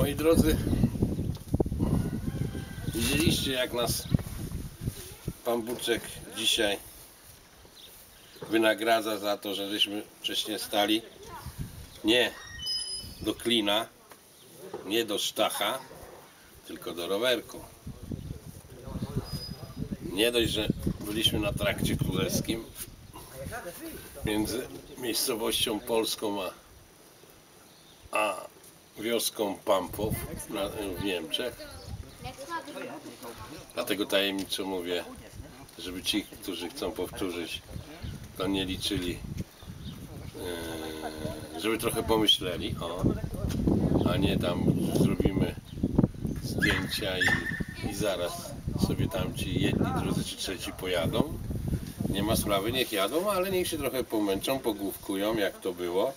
Moi drodzy, widzieliście, jak nas pan Buczek dzisiaj wynagradza za to, że żeśmy wcześniej stali nie do klina, nie do sztacha, tylko do rowerku. Nie dość, że byliśmy na trakcie królewskim między miejscowością polską a wioską Pampow w Niemczech. Dlatego tajemniczo mówię, żeby ci, którzy chcą powtórzyć, to nie liczyli, żeby trochę pomyśleli, a nie tam zrobimy zdjęcia i zaraz sobie tam ci jedni, drudzy czy trzeci pojadą. Nie ma sprawy, niech jadą, ale niech się trochę pomęczą, pogłówkują, jak to było.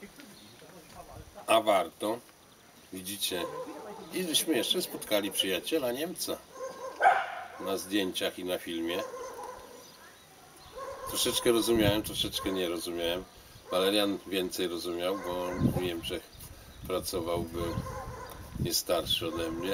A warto. Widzicie, i żeśmy jeszcze spotkali przyjaciela Niemca na zdjęciach i na filmie. Troszeczkę rozumiałem, troszeczkę nie rozumiałem. Walerian więcej rozumiał, bo on w Niemczech pracował, był nie starszy ode mnie.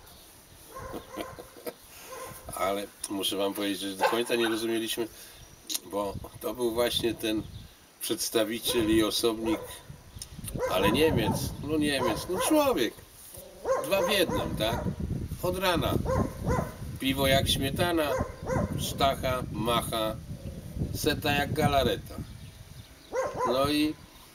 Ale muszę wam powiedzieć, że do końca nie rozumieliśmy, bo to był właśnie ten przedstawiciel i osobnik, ale Niemiec, no człowiek. Dwa w jednym, tak? Od rana. Piwo jak śmietana, sztacha, macha, seta jak galareta. No i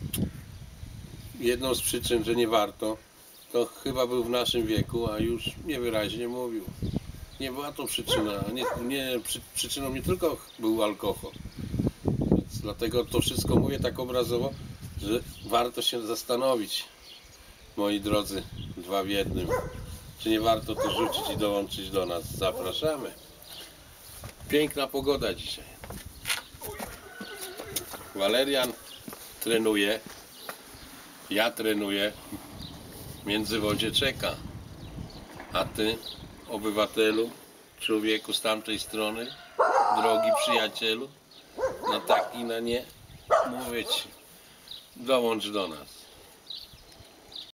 jedną z przyczyn, że nie warto, to chyba był w naszym wieku, a już niewyraźnie mówił. Nie była to przyczyna, przyczyną nie tylko był alkohol. Więc dlatego to wszystko mówię tak obrazowo, że warto się zastanowić, moi drodzy, dwa w jednym. Czy nie warto to rzucić i dołączyć do nas? Zapraszamy. Piękna pogoda dzisiaj. Walerian trenuje, ja trenuję, w międzywodzie czeka. A ty, obywatelu, człowieku z tamtej strony, drogi przyjacielu, na tak i na nie, mówię ci, dołącz do nas.